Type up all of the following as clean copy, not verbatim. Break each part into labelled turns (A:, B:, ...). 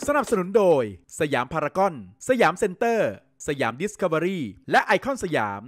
A: สนับสนุนโดยสยามพารากอนสยามเซ็นเตอร์สยามดิสคัฟเวอรี่และไอคอนสยาม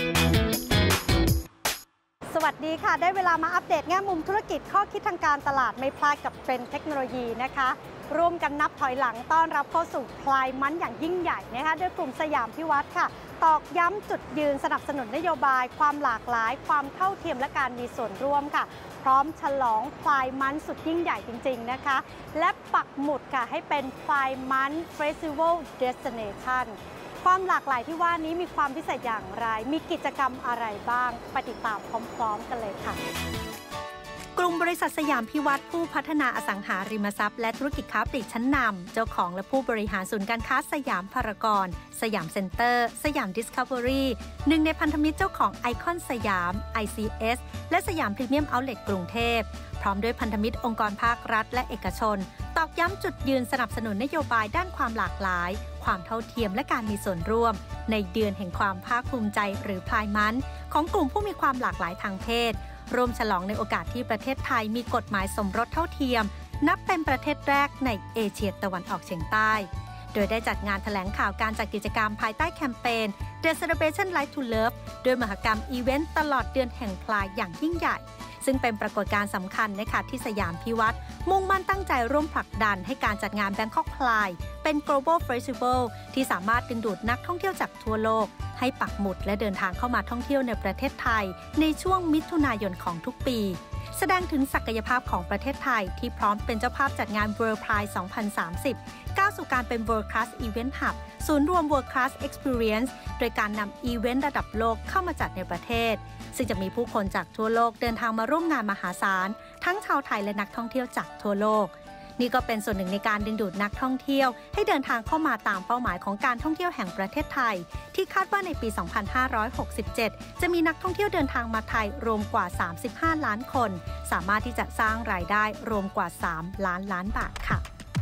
B: สวัสดีค่ะได้เวลามาอัปเดตแง่มุมธุรกิจข้อคิดทางการตลาดไม่พลาดกับเทรนด์เทคโนโลยีนะคะร่วมกันนับถอยหลังต้อนรับเข้าสู่คลายมันอย่างยิ่งใหญ่นะคะโดยกลุ่มสยามพิวัตรค่ะตอกย้ำจุดยืนสนับสนุนนโยบายความหลากหลายความเท่าเทียมและการมีส่วนร่วมค่ะพร้อมฉลองคลายมันสุดยิ่งใหญ่จริงๆนะคะและปักหมุดค่ะให้เป็นคลายมันเฟสติวัลเดสติเนชันความหลากหลายที่ว่านี้มีความพิเศษอย่างไรมีกิจกรรมอะไรบ้างไปติดตามพร้อมๆกันเลยค่ะกลุ่มบริษัทสยามพิวัตรผู้พัฒนาอสังหาริมทรัพย์และธุรกิจค้าปลีกชั้นนำเจ้าของและผู้บริหารศูนย์การค้าสยามพารากอนสยามเซ็นเตอร์สยามดิสคัฟเวอรี่หนึ่งในพันธมิตรเจ้าของไอคอนสยาม ICS และสยามพรีเมียมเอาท์เล็ตกรุงเทพพร้อมด้วยพันธมิตรองค์กรภาครัฐและเอกชนตอกย้ำจุดยืนสนับสนุนนโยบายด้านความหลากหลายความเท่าเทียมและการมีส่วนร่วมในเดือนแห่งความภาคภูมิใจหรือพลายมันของกลุ่มผู้มีความหลากหลายทางเพศร่วมฉลองในโอกาสที่ประเทศไทยมีกฎหมายสมรสเท่าเทียมนับเป็นประเทศแรกในเอเชียตะวันออกเฉียงใต้โดยได้จัดงานแถลงข่าวการจัดกิจกรรมภายใต้แคมเปญ The Celebration Life to Love ด้วยมหกรรมอีเวนต์ตลอดเดือนแห่งพลายอย่างยิ่งใหญ่ซึ่งเป็นปรากฏการณ์สำคัญนะคะที่สยามพิวัตรมุ่งมั่นตั้งใจร่วมผลักดันให้การจัดงาน Bangkok Pride เป็น Global Festival ที่สามารถดึงดูดนักท่องเที่ยวจากทั่วโลกให้ปักหมุดและเดินทางเข้ามาท่องเที่ยวในประเทศไทยในช่วงมิถุนายนของทุกปีแสดงถึงศักยภาพของประเทศไทยที่พร้อมเป็นเจ้าภาพจัดงาน World Pride 2030 ก้าวสู่การเป็น World Class Event Hub ศูนย์รวม World Class Experience โดยการนำอีเวนต์ระดับโลกเข้ามาจัดในประเทศซึ่งจะมีผู้คนจากทั่วโลกเดินทางมาร่วมงานมหาศาลทั้งชาวไทยและนักท่องเที่ยวจากทั่วโลกนี่ก็เป็นส่วนหนึ่งในการดึงดูดนักท่องเที่ยวให้เดินทางเข้ามาตามเป้าหมายของการท่องเที่ยวแห่งประเทศไทยที่คาดว่าในปี 2567 จะมีนักท่องเที่ยวเดินทางมาไทยรวมกว่า 35 ล้านคนสามารถที่จะสร้างรายได้รวมกว่า 3 ล้านบาทค่ะ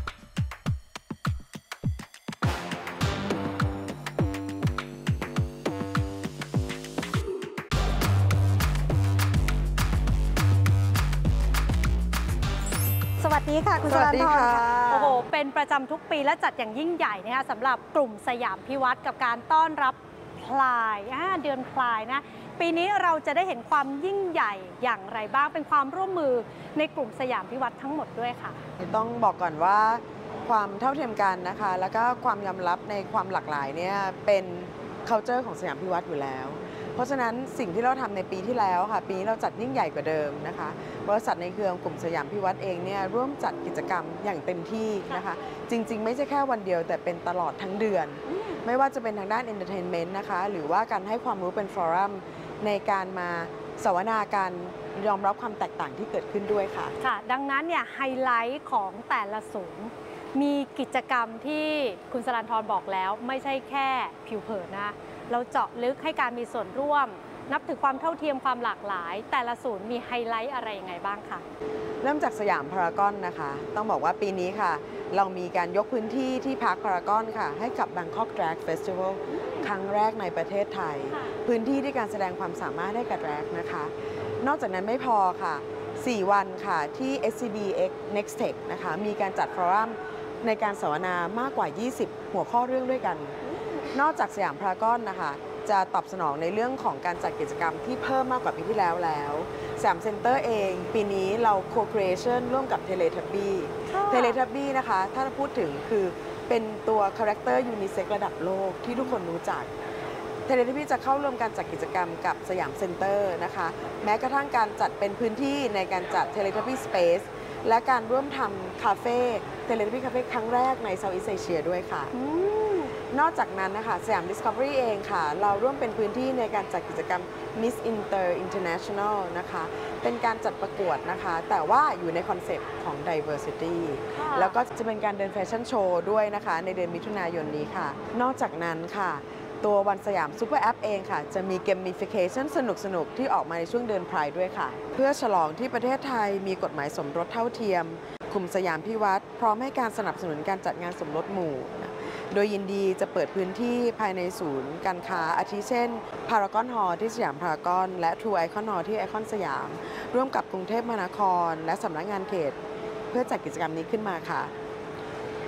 B: สวัสดีค่ะคุณสรัญธรโอ้โหเป็นประจำทุกปีและจัดอย่างยิ่งใหญ่นะคะสำหรับกลุ่มสยามพิวัตรกับการต้อนรับพลายเดือนพลายนะปีนี้เราจะได้เห็นความยิ่งใหญ่อย่างไรบ้างเป็นความร่วมมือในกลุ่มสยามพิวัตรทั้งหมดด้วยค่ะ
C: ต้องบอกก่อนว่าความเท่าเทียมกันนะคะแล้วก็ความยอมรับในความหลากหลายเนี่ยเป็น culture ของสยามพิวัตรอยู่แล้วเพราะฉะนั้นสิ่งที่เราทำในปีที่แล้วค่ะปีนี้เราจัดยิ่งใหญ่กว่าเดิมนะคะบริษัทในเครือกลุ่มสยามพิวัตรเองเนี่ยร่วมจัดกิจกรรมอย่างเต็มที่นะคะจริงๆไม่ใช่แค่วันเดียวแต่เป็นตลอดทั้งเดือนไม่ว่าจะเป็นทางด้านเอนเตอร์เทนเมนต์นะคะหรือว่าการให้ความรู้เป็นฟอรัมในการมาสัวนาการยอมรับความแตกต่างที่เกิดขึ้นด้วยค่ะ
B: ค่ะดังนั้นเนี่ยไฮไลท์ของแต่ละศูนย์มีกิจกรรมที่คุณสรัญธรบอกแล้วไม่ใช่แค่ผิวเผินนะเราเจาะลึกให้การมีส่วนร่วมนับถือความเท่าเทียมความหลากหลายแต่ละศูนย์มีไฮไลท์อะไรยังไงบ้างคะ
C: เริ่มจากสยามพารากอนนะคะต้องบอกว่าปีนี้ค่ะเรามีการยกพื้นที่ที่พาร์คพารากอนค่ะให้กับ Bangkok Drag Festival ครั้งแรกในประเทศไทยพื้นที่ที่การแสดงความสามารถให้กับ drag นะคะนอกจากนั้นไม่พอค่ะ4 วันค่ะที่ SCBX Next Tech นะคะมีการจัดฟอรัมในการสัวนามากกว่า20หัวข้อเรื่องด้วยกันนอกจากสยามพารากอนนะคะจะตอบสนองในเรื่องของการจัดกิจกรรมที่เพิ่มมากกว่าปีที่แล้วสยามเซ็นเตอร์เองปีนี้เรา co-creation ร่วมกับ Teletubby นะคะถ้าพูดถึงคือเป็นตัวคาแรคเตอร์ยูนิเซ็กระดับโลกที่ทุกคนรู้จัก Teletubby จะเข้าร่วมการจัดกิจกรรมกับสยามเซ็นเตอร์นะคะแม้กระทั่งการจัดเป็นพื้นที่ในการจัด Teletubby Space และการร่วมทำคาเฟ่ Teletubby Cafe ครั้งแรกใน Southeast Asia ด้วยค่ะนอกจากนั้นนะคะสยาม Discovery เองค่ะเราร่วมเป็นพื้นที่ในการจัดกิจกรรม Miss Inter International นะคะเป็นการจัดประกวดนะคะแต่ว่าอยู่ในคอนเซปต์ของ Diversity แล้วก็จะเป็นการเดินแฟชั่นโชว์ด้วยนะคะในเดือนมิถุนายนนี้ค่ะนอกจากนั้นค่ะตัววันสยามซูเปอร์แอปเองค่ะจะมีเกมมิฟิเคชันสนุกๆที่ออกมาในช่วงเดือนไพร์ด้วยค่ะเพื่อฉลองที่ประเทศไทยมีกฎหมายสมรสเท่าเทียมกลุ่มสยามพิวัตรพร้อมให้การสนับสนุนการจัดงานสมรสหมู่โดยยินดีจะเปิดพื้นที่ภายในศูนย์การค้าอาทิเช่นพารากอนฮอลล์ที่สยามพารากอนและทรูไอคอนฮอลล์ที่ไอคอนสยามร่วมกับกรุงเทพมหานครและสำนักงานเขตเพื่อจัดกิจกรรมนี้ขึ้นมาค่ะ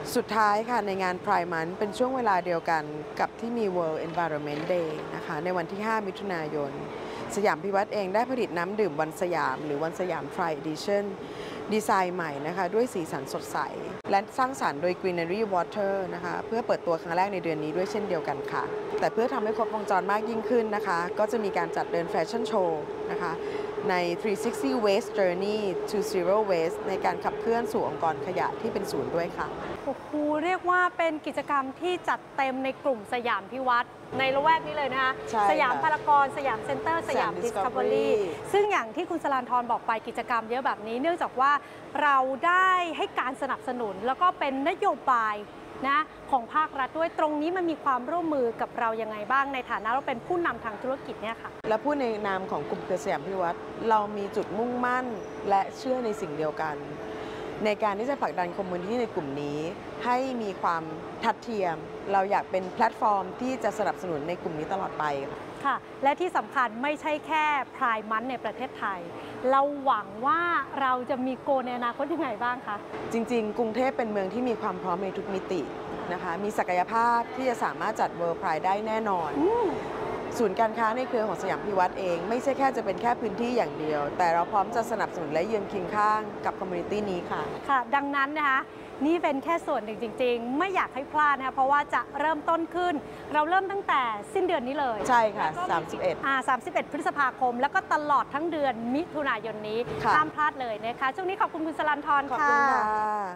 C: สุดท้ายค่ะในงาน Pride Month เป็นช่วงเวลาเดียวกันกับที่มี World Environment Day นะคะในวันที่ 5 มิถุนายนสยามพิวัตรเองได้ผลิตน้ำดื่มวันสยามหรือวันสยาม Pride Edition ดีไซน์ใหม่นะคะด้วยสีสันสดใสและสร้างสรรค์โดย Greenery Water นะคะเพื่อเปิดตัวครั้งแรกในเดือนนี้ด้วยเช่นเดียวกันค่ะแต่เพื่อทำให้ครบวงจรมากยิ่งขึ้นนะคะก็จะมีการจัดเดินแฟชั่นโชว์นะคะใน 360 Waste Journey to Zero Waste ในการขับเคลื่อนสู่องค์กรขยะที่เป็นศูนย์ด้วยค่ะ
B: โอ้โหเรียกว่าเป็นกิจกรรมที่จัดเต็มในกลุ่มสยามพิวัตรในละแวกนี้เลยนะคะสยามพารากอนสยามเซ็นเตอร์สยามดิสคัฟเวอรี่ซึ่งอย่างที่คุณสรานทรบอกไปกิจกรรมเยอะแบบนี้เนื่องจากว่าเราได้ให้การสนับสนุนแล้วก็เป็นนโยบายนะของภาครัฐด้วยตรงนี้มันมีความร่วมมือกับเรายังไงบ้างในฐานะเราเป็นผู้นำทางธุรกิจเนี่ยค่ะ
C: และผู้ในนามของกลุ่มเครือสยามพิวัตรเรามีจุดมุ่งมั่นและเชื่อในสิ่งเดียวกันในการที่จะผลักดันคอมมูนิตี้ในกลุ่มนี้ให้มีความทัดเทียมเราอยากเป็นแพลตฟอร์มที่จะสนับสนุนในกลุ่มนี้ตลอดไป
B: ค่ะและที่สำคัญไม่ใช่แค่พรายมันในประเทศไทยเราหวังว่าเราจะมีโกในอนาคตยังไงบ้างคะ
C: จริงๆกรุงเทพเป็นเมืองที่มีความพร้อมในทุกมิตินะคะมีศักยภาพที่จะสามารถจัด World Pride ได้แน่นอนศูนย์การค้าในเครือของสยามพิวัตรเองไม่ใช่แค่จะเป็นแค่พื้นที่อย่างเดียวแต่เราพร้อมจะสนับสนุนและยืนเคียงข้างกับคอมมูนิตี้นี้ค่ะ
B: ค่ะดังนั้นนะคะนี่เป็นแค่ส่วนหนึ่งจริงๆไม่อยากให้พลาดนะคะเพราะว่าจะเริ่มต้นขึ้นเราเริ่มตั้งแต่สิ้นเดือนนี้เลย
C: ใช่ค่ะ
B: 31 พฤษภาคมแล้วก็ตลอดทั้งเดือนมิถุนายนนี้ห้ามพลาดเลยนะคะช่วงนี้ขอบคุณคุณสรันทรค่ะ
C: ขอบคุณค่ะ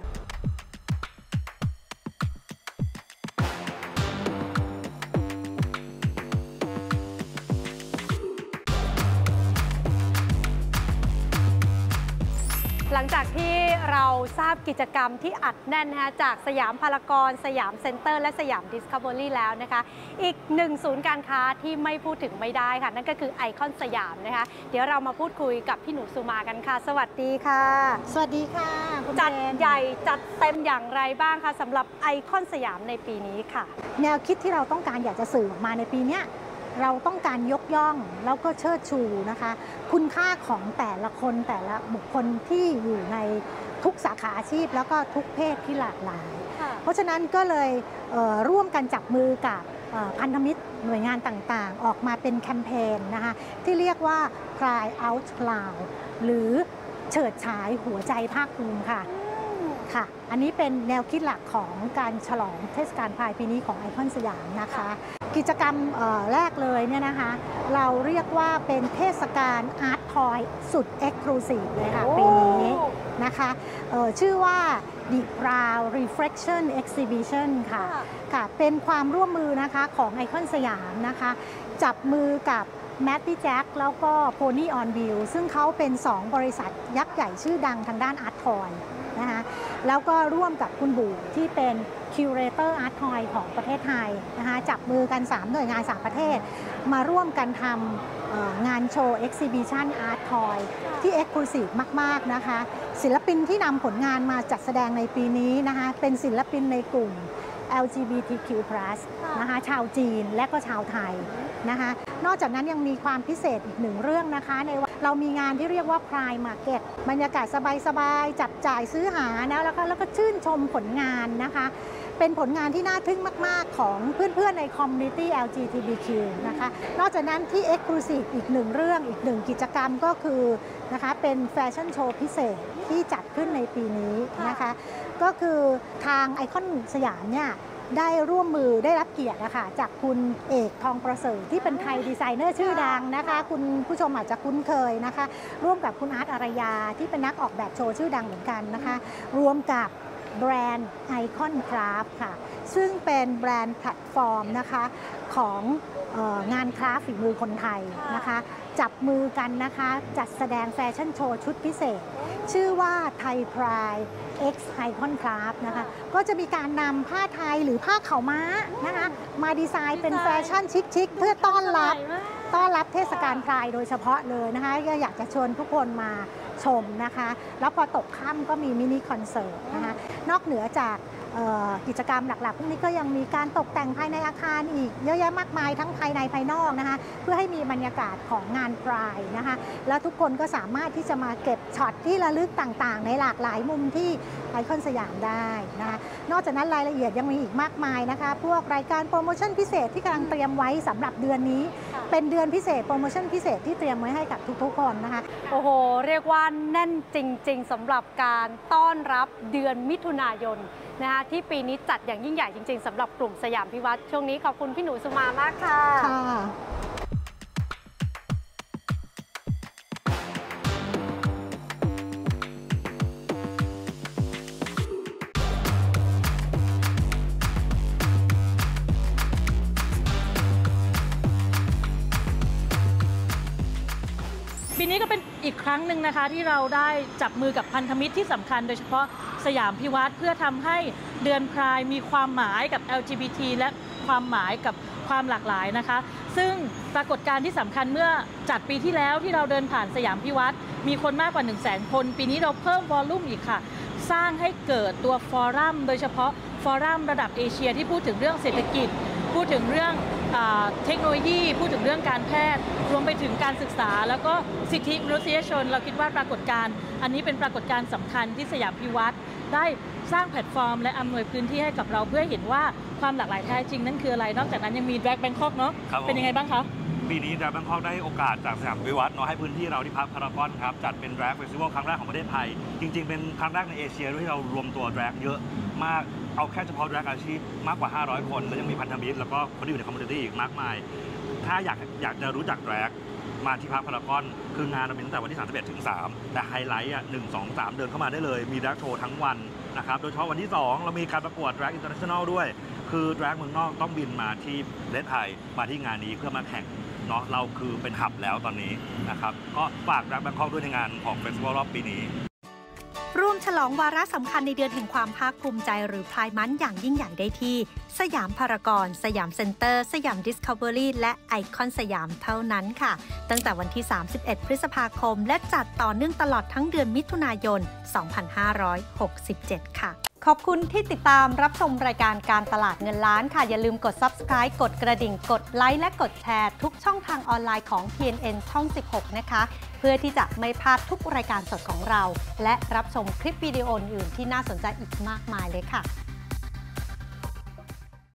B: หลังจากที่เราทราบกิจกรรมที่อัดแน่นนะคะจากสยามพารากอนสยามเซ็นเตอร์และสยามดิสคัฟเวอรี่แล้วนะคะอีกหนึ่งศูนย์การค้าที่ไม่พูดถึงไม่ได้ค่ะนั่นก็คือไอคอนสยามนะคะเดี๋ยวเรามาพูดคุยกับพี่หนูสุมากันค่ะสวัสดีค่ะ
D: สวัสดีค่ะ
B: จัดใหญ่จัดเต็มอย่างไรบ้างคะสำหรับไอคอนสยามในปีนี้ค่ะ
D: แนวคิดที่เราต้องการอยากจะสื่อออกมาในปีนี้เราต้องการยกย่องแล้วก็เชิดชูนะคะคุณค่าของแต่ละคนแต่ละบุคคลที่อยู่ในทุกสาขาอาชีพแล้วก็ทุกเพศที่หลากหลายเพราะฉะนั้นก็เลยร่วมกันจับมือกับพันธมิตรหน่วยงานต่างๆออกมาเป็นแคมเปญนะคะที่เรียกว่า Pride Out Loud หรือเฉิดฉายหัวใจภาคภูมิค่ะอันนี้เป็นแนวคิดหลักของการฉลองเทศกาลพรายปีนี้ของไอคอนสยามนะคะกิจกรรมแรกเลยเนี่ยนะคะเราเรียกว่าเป็นเทศกาลอาร์ตทอยสุดเอ็กซ์คลูซีฟเลยค่ะปีนี้นะคะชื่อว่า The Proud Reflection Exhibition ค่ะเป็นความร่วมมือนะคะของไอคอนสยามนะคะจับมือกับแมตตี้แจ็คแล้วก็ Pony on Wheel ซึ่งเขาเป็น2บริษัทยักษ์ใหญ่ชื่อดังทางด้านอาร์ตทอยนะคะแล้วก็ร่วมกับคุณบูที่เป็นคิวเรเตอร์อาร์ตทอยของประเทศไทยนะคะจับมือกัน3หน่วยงาน3ประเทศมาร่วมกันทำงานโชว์ Exhibition Art Toy ที่ Exclusive มากๆนะคะศิลปินที่นำผลงานมาจัดแสดงในปีนี้นะคะเป็นศิลปินในกลุ่ม LGBTQ+ นะคะชาวจีนและก็ชาวไทยนะคะนอกจากนั้นยังมีความพิเศษอีกหนึ่งเรื่องนะคะในเรามีงานที่เรียกว่า Pride Market บรรยากาศสบายๆจับจ่ายซื้อหานะแล้วก็ชื่นชมผลงานนะคะเป็นผลงานที่น่าทึ่งมากๆของเพื่อนๆในคอมมูนิตี้ LGBTQ นะคะนอกจากนั้นที่ Exclusive อีกหนึ่งเรื่องอีกหนึ่งกิจกรรมก็คือนะคะเป็นแฟชั่นโชว์พิเศษที่จัดขึ้นในปีนี้นะคะก็คือทางไอคอนสยามเนี่ยได้ร่วมมือได้รับเกียรตินะคะจากคุณเอกทองประเสริฐที่เป็นไทยดีไซเนอร์ชื่อดังนะคะคุณผู้ชมอาจจะคุ้นเคยนะคะร่วมกับคุณอาร์ตอารยาที่เป็นนักออกแบบโชว์ชื่อดังเหมือนกันนะคะรวมกับแบรนด์ไอคอนคราฟต์ค่ะซึ่งเป็นแบรนด์แพลตฟอร์มนะคะของงานคราฟต์ฝีมือคนไทยนะคะจับมือกันนะคะจัดแสดงแฟชั่นโชว์ชุดพิเศษชื่อว่าไทยพรายX Icon Craft นะคะก็จะมีการนำผ้าไทยหรือผ้าขาวม้านะคะมาดีไซน์เป็นแฟชั่นชิคๆเพื่อต้อนรับเทศกาลพรายโดยเฉพาะเลยนะคะก็อยากจะชวนทุกคนมาชมนะคะแล้วพอตกค่ำก็มีมินิคอนเสิร์ตนะคะนอกเหนือจากกิจกรรมหลักๆพวกนี้ก็ยังมีการตกแต่งภายในอาคารอีกเยอะแยะมากมายทั้งภายในภายนอกนะคะเพื่อให้มีบรรยากาศของงานพรายนะคะแล้วทุกคนก็สามารถที่จะมาเก็บช็อตที่ระลึกต่างๆในหลากหลายมุมที่ไอคอนสยามได้นะคะนอกจากนั้นรายละเอียดยังมีอีกมากมายนะคะพวกรายการโปรโมชั่นพิเศษที่กำลังเตรียมไว้สำหรับเดือนนี้เป็นเดือนพิเศษโปรโมชั่นพิเศษที่เตรียมไว้ให้กับทุกๆคนนะคะ
B: โอ้โหเรียกว่าแน่นจริงๆสำหรับการต้อนรับเดือนมิถุนายนนะคะที่ปีนี้จัดอย่างยิ่งใหญ่จริงๆสำหรับกลุ่มสยามพิวัตรช่วงนี้ขอบคุณพี่หนูสุมามากค่ะ
E: ปีนี้ก็เป็นอีกครั้งหนึ่งนะคะที่เราได้จับมือกับพันธมิตรที่สำคัญโดยเฉพาะสยามพิวัตรเพื่อทำให้เดือนพรายมีความหมายกับ LGBT และความหมายกับความหลากหลายนะคะซึ่งปรากฏการณ์ที่สำคัญเมื่อจัดปีที่แล้วที่เราเดินผ่านสยามพิวัตรมีคนมากกว่า 100,000 คนปีนี้เราเพิ่มวอลลุ่มอีกค่ะสร้างให้เกิดตัวฟอรัมโดยเฉพาะฟอรัมระดับเอเชียที่พูดถึงเรื่องเศรษฐกิจพูดถึงเรื่องเทคโนโลยีพูดถึงเรื่องการแพทย์รวมไปถึงการศึกษาแล้วก็สิทธิมนุษยชนเราคิดว่าปรากฏการณ์อันนี้เป็นปรากฏการณ์สำคัญที่สยามพิวัตรได้สร้างแพลตฟอร์มและอำนวยพื้นที่ให้กับเราเพื่อเห็นว่าความหลากหลายแท้จริงนั่นคืออะไรนอกจากนั้นยังมี Drag Bangkok เนาะเป็นยังไงบ้างคะ
F: ปีนี้ Drag Bangkok ได้โอกาสจากสยามพิวัตรเนาะให้พื้นที่เราที่พักพารากอนครับจัดเป็น Drag Festival ครั้งแรกของประเทศไทยจริงๆเป็นครั้งแรกในเอเชียที่เรารวมตัว Drag เยอะมากเอาแค่เฉพาะ Drag อาชีพมากกว่า500คนแล้วยังมีพันธมิตรแล้วก็คนที่อยู่ในคอมมูนิตี้อีกมากมายถ้าอยากจะรู้จัก Drag มาที่พักพารากอนคืองานเราเป็นตั้งแต่วันที่31ถึง3แต่ไฮไลท์1 2 3เดินเข้ามาได้เลยมี Drag Show ทั้งวันนะครับโดยเฉพาะวันที่2เรามีการประกวด Drag International ด้วยคือ Drag เมืองนอกต้องบินมาที่ประเทศไทยมาที่งานนี้เพื่อมาแข่งเนาะเราคือเป็นหับแล้วตอนนี้นะครับก็ฝาก Drag Bangkok ด้วยในงานของเฟสติวัลรอบปีนี้
B: ร่วมฉลองวาระสำคัญในเดือนแห่งความภาคภูมิใจหรือพรายมันอย่างยิ่งใหญ่ได้ที่สยามพารากอนสยามเซ็นเตอร์สยามดิสคัฟเวอรี่และไอคอนสยามเท่านั้นค่ะตั้งแต่วันที่31พฤษภาคมและจัดต่อเนื่องตลอดทั้งเดือนมิถุนายน2567ค่ะขอบคุณที่ติดตามรับชมรายการการตลาดเงินล้านค่ะอย่าลืมกด Subscribe กดกระดิ่งกดไลค์และกดแชร์ทุกช่องทางออนไลน์ของ TNN ช่อง 16 นะคะเพื่อที่จะไม่พลาดทุกรายการสดของเราและรับชมคลิปวิดีโออื่นที่น่าสนใจอีกมากมายเลยค่ะ